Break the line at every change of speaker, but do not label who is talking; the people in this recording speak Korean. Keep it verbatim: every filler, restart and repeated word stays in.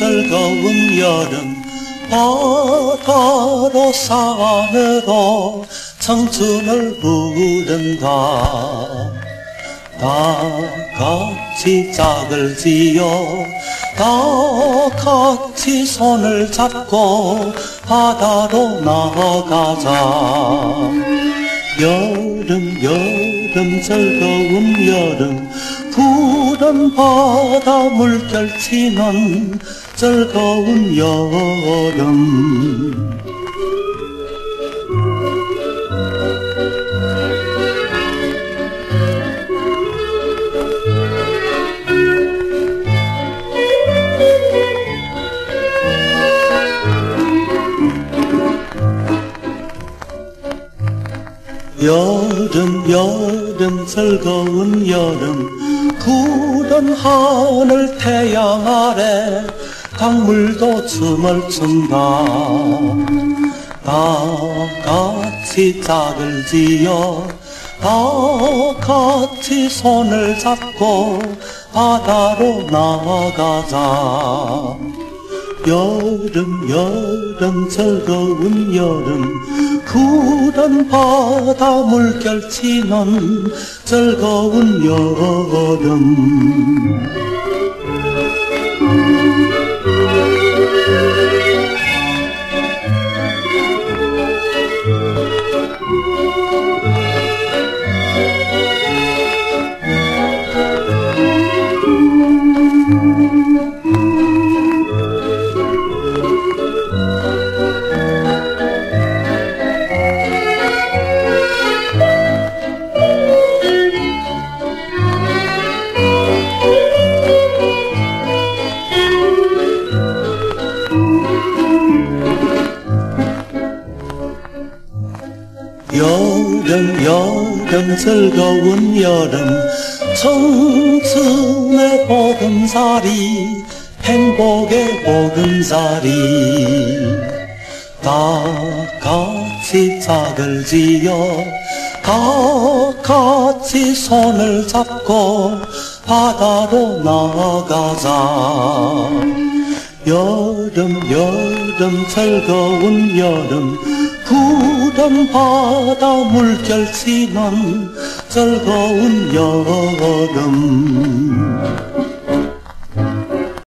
즐거운 여름 바다로 산으로 청춘을 부른다. 다 같이 짝을 지어 다 같이 손을 잡고 바다로 나가자. 여름 여름 즐거운 여름 푸른 바다 물결 치는 즐거운 여름. 여름 여름 즐거운 여름 푸른 하늘 태양 아래 강물도 춤을 춘다. 다 같이 짝을 지어 다 같이 손을 잡고 바다로 나가자. 여름 여름 즐거운 여름 푸른 바다 물결 치는 즐거운 여름. 여름 여름 즐거운 여름 청춘의 보금자리 행복의 보금자리. 다 같이 짝을 지어 다 같이 손을 잡고 바다로 나가자. 여름 여름 즐거운 여름 푸른 바다 물결 치는 즐거운 여름.